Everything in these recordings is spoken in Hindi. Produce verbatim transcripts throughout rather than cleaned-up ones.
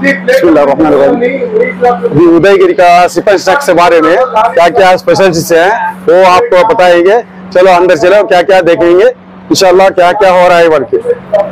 बिस्मिल्लाहिर्रहमानिर्रहीम। उदयगिरी का सिपन स्नैक्स के बारे में क्या क्या स्पेशल चीजें हैं वो आपको बताएंगे। चलो अंदर चलो, क्या क्या देखेंगे इंशाल्लाह, क्या क्या हो रहा है बढ़ के।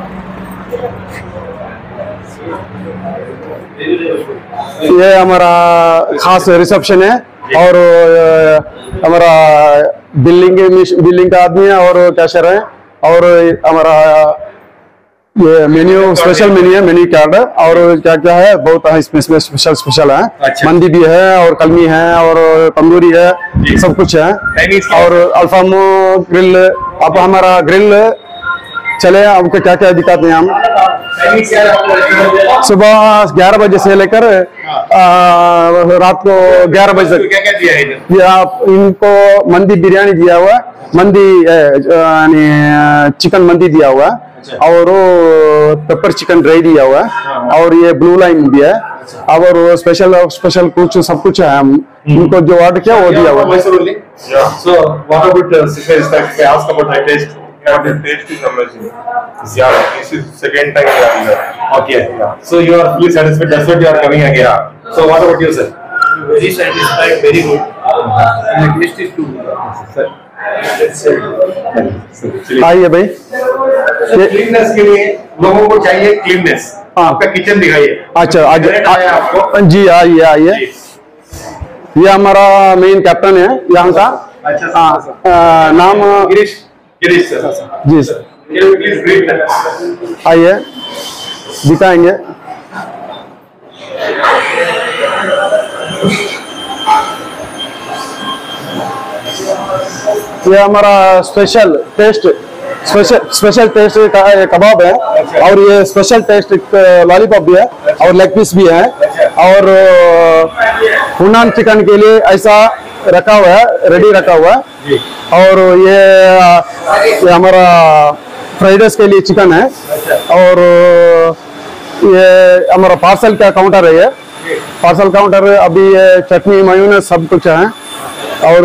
ये हमारा खास रिसेप्शन है और हमारा बिल्डिंग बिल्डिंग का आदमी है और कैशियर है और हमारा ये मेन्यू स्पेशल मेन्यू है, मेन्यू कार्ड है और क्या क्या है बहुत इसमें स्पेशल स्पेशल है। अच्छा। मंदी भी है और कलमी है और तंदूरी है, सब कुछ है। और अल्फामो ग्रिल, अब हमारा ग्रिल चले आपको क्या क्या दिखाते हैं हम। सुबह ग्यारह बजे से लेकर रात को ग्यारह बजे तक क्या क्या दिया है इधर? आप इनको मंदी बिरयानी दिया हुआ है, मंदी यानी चिकन मंदी दिया हुआ है और पेपर चिकन ड्राई दिया हुआ है और ये ब्लू लाइन भी है और स्पेशल स्पेशल कुछ सब कुछ है। हम इनको जो ऑर्डर किया वो दिया हुआ है। Yeah, the taste is amazing. Yeah, this is second time you are here. Okay. Yeah. So you are fully satisfied. That's what you are coming again. Yeah. So what about you, sir? Very satisfied, very good. And the taste is too good. Sir. आइए भाई। क्लीननेस के लिए लोगों को चाहिए क्लीननेस। आपका किचन दिखाइए। अच्छा आज आपको जी आइए आइए। ये हमारा मेन कैप्टन है यहाँ का। अच्छा। नाम गिरीश। गिरीश सर। जी सर। Please greet. आइए दिखाएंगे। ये हमारा special taste special special taste का कबाब है और ये स्पेशल टेस्ट लॉलीपॉप भी है और लेग पीस भी है और हुनान चिकन के लिए ऐसा रखा हुआ है, रेडी रखा हुआ है। और ये, ये हमारा फ्राइड राइस के लिए चिकन है और ये हमारा पार्सल का काउंटर है। ये पार्सल काउंटर अभी ये चटनी मायूनेज सब कुछ है और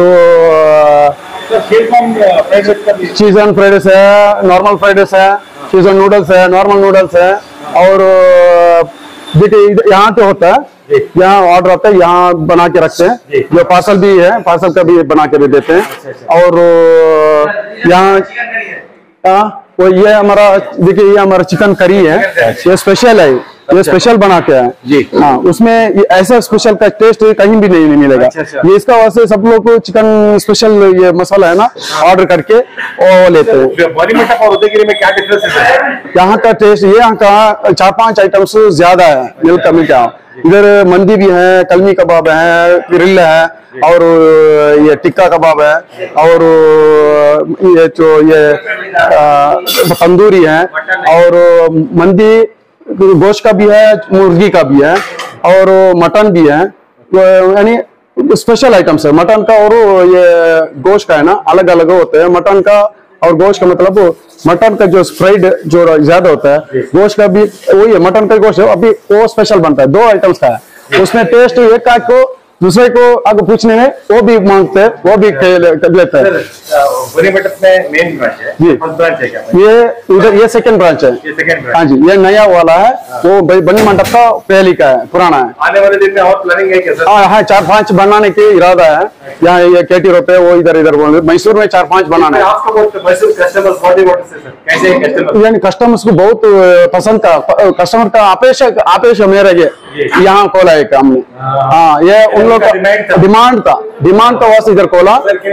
चीजन फ्राइड राइस है, नॉर्मल फ्राइड राइस है, चीजन नूडल्स है, नॉर्मल नूडल्स है और देखिए यहाँ तो होता है, यहाँ ऑर्डर आता है, यहाँ बना के रखते हैं। जो पार्सल भी है, पार्सल का भी बना के भी देते हैं। और यहाँ वो ये हमारा देखिए ये हमारा चिकन करी है, ये स्पेशल है, ये स्पेशल बना के है जी। हाँ, उसमें ये ऐसा स्पेशल का टेस्ट कहीं भी नहीं मिलेगा। ये इसका वैसे सब लोग को चिकन स्पेशल ये मसाला है ना ऑर्डर करके और लेते हैं। और उदयगिरी में क्या डिफरेंस है? यहाँ का टेस्ट ये यहाँ का चार पांच आइटम्स ज्यादा है मिल कमी का। इधर मंदी भी है, कलमी कबाब है, ग्रिल है और ये टिक्का कबाब है और ये जो ये तंदूरी है और मंदी गोश्त का भी है, मुर्गी का भी है और मटन भी है। यानी स्पेशल आइटम्स है मटन का और ये गोश्त का है ना, अलग अलग होते हैं। मटन का और गोश्त का मतलब मटन का जो फ्राइड जो ज्यादा होता है, गोश्त का भी वही है, मटन का गोश्त अभी वो स्पेशल बनता है, दो आइटम्स का है। उसमें टेस्ट एक का को दूसरे को अगर पूछने में वो भी मांगते हैं, वो भी लेते हैं। मेन ब्रांच है जी, ब्रांच है क्या? ये इधर ये सेकंड ब्रांच है। ये सेकंड ब्रांच। हाँ जी, ये नया वाला है, वो बनी मंडप का पहली का है, पुराना है। आने वाले दिन में और प्लानिंग है क्या सर? हाँ हाँ, चार पांच बनाने की इरादा है। यहाँ ये केटी रोड पे वो इधर इधर बोल मैसूर में चार पांच बनाना है। आपको मैसूर कस्टमर्स कैसे कस्टमर यानी कस्टमर्स को बहुत पसंद का, कस्टमर का अपेक्षा अपेक्षा मेरा ये यहाँ खोला है हमने। हाँ, ये उन लोग का डिमांड था, डिमांड का वास्ते इधर खोला।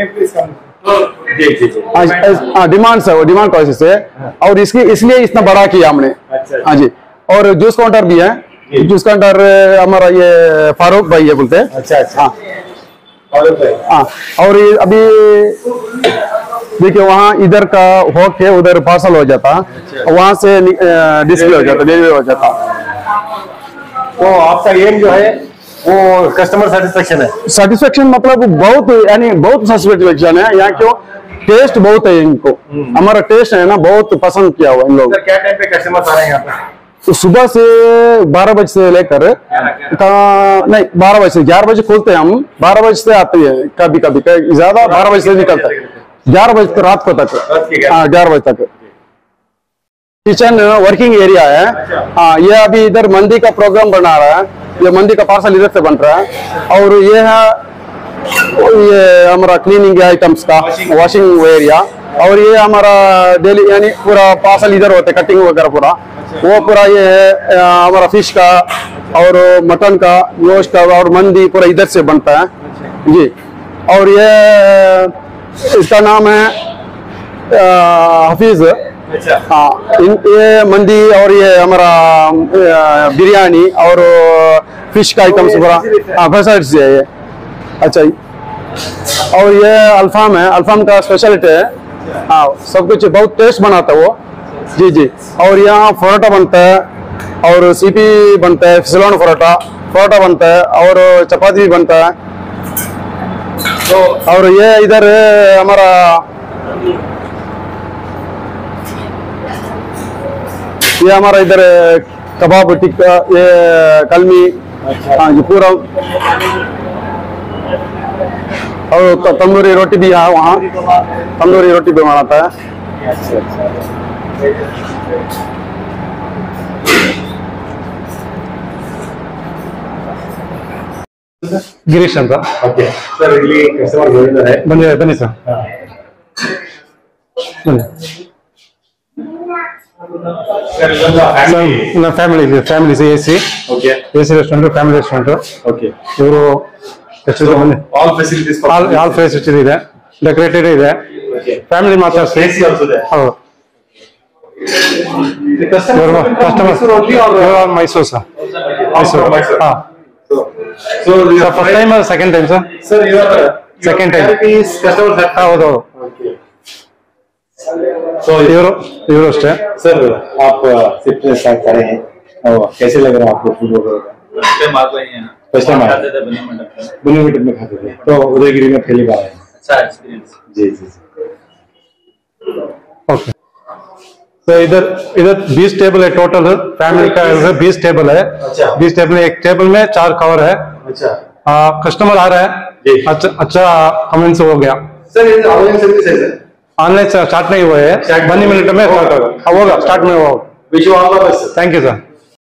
हाँ, डिमांड से वो डिमांड का वजह से और इसकी इसलिए इतना बड़ा किया हमने। हाँ जी, और जूस काउंटर भी है। जूस काउंटर हमारा ये फारूक भाई है बोलते हैं। अच्छा अच्छा। हाँ हाँ, और ये अभी देखिए वहाँ इधर का हो के उधर पार्सल हो जाता, वहाँ से डिस्प्ले हो जाता, डिलीवरी हो जाता। तो आपका एम जो है वो कस्टमर सेटिस्फेक्शन है। सेटिस्फेक्शन मतलब बहुत यानी बहुत सेटिस्फेक्शन है यहाँ, क्यों टेस्ट बहुत है इनको, हमारा टेस्ट है ना बहुत पसंद किया हुआ इन लोग। क्या टाइम पे कस्टमर आ रहे हैं यहाँ पे? तो सुबह से बारह बजे से लेकर नहीं बारह बजे से ग्यारह बजे खोलते हैं हम, बारह बजे से आते हैं, कभी कभी ज्यादा बारह बजे से निकलता है, ग्यारह बजे रात को तक, हाँ ग्यारह बजे तक। किचन वर्किंग एरिया है। हाँ, ये अभी इधर मंदी का प्रोग्राम बना रहा है, ये मंदी का पार्सल इधर से बन रहा है। और ये है ये हमारा क्लीनिंग आइटम्स का वॉशिंग एरिया। और ये हमारा डेली यानी पूरा पार्सल इधर होते कटिंग वगैरह पूरा, वो पूरा ये है हमारा फिश का और मटन का गोश्त का और मंदी पूरा इधर से बनता है जी। और ये इसका नाम है हफीज। हाँ, इन ये मंदी और ये हमारा बिरयानी और फिश का आइटम्स पूरा हाँ फैसिलिटीज है ये। अच्छा, और ये अल्फाम है, अल्फाम का स्पेशलिटी है। हाँ, सब कुछ बहुत टेस्ट बनाता है वो जी जी। और यहाँ परोठा बनता है और सीपी बनता है, फिसलौन परोठा परोठा बनता है और चपाती भी बनता है। तो और ये इधर हमारा ये हमारा इधर कबाब टिक्का, ये कलमी, हाँ ये पूरा। और तंदूरी रोटी भी है वहाँ, तंदूरी रोटी भी बनाता है। ಗಿರೀಶ್ ಅಂತ ಓಕೆ ಸರ್, ಇಲ್ಲಿ ಕಸ್ಟಮರ್ ಬಂದಿದ್ದಾರೆ, ಬನ್ನಿ ಬನ್ನಿ ಸರ್ ಬನ್ನಿ ನಮ್ಮ ಫ್ಯಾಮಿಲಿ ಇದೆ, family A C okay A C restaurant, family restaurant. Okay, ಇವರು ಬನ್ನಿ, all facilities all all facility ಇದೆ, ಡೆಕೋರೇಟೆಡ್ ಇದೆ, ಫ್ಯಾಮಿಲಿ ಮಾತ್ರ ಎಸಿ ಆಲ್ಸೋ ಇದೆ। ಹೌದು, customer customer Mysore sir, Mysore ಹಾ So, sir first time second time sir sir, your Second time. is customer happy. ಹೌದು ಹೌದು। Okay. So, ಇವರು ಇವರು ಅಷ್ಟೇ sir, आप शिफ्ट स्टार्ट करे हैं और कैसे लग रहा है आपको फूड वगैरह? फर्स्ट टाइम आ गए हैं, फर्स्ट टाइम खाते थे बनी मंडप में, बुनी मीटर में खाते थे, तो उदयगिरी में पहली बार आए हैं। अच्छा एक्सपीरियंस। जी जी जी। ओके, तो इधर इधर बीस टेबल है टोटल, फैमिली का बीस टेबल है। अच्छा। बीस टेबल में एक टेबल में चार कवर है। अच्छा कस्टमर आ रहा जी। है, अच्छा अच्छा कमेंट्स हो गया। सर, ये ऑनलाइन सर्विस है सर? ऑनलाइन स्टार्ट नहीं हुआ है, Start बनी मिनट में होगा। होगा, स्टार्ट में होगा। Wish you all the best. Thank you sir.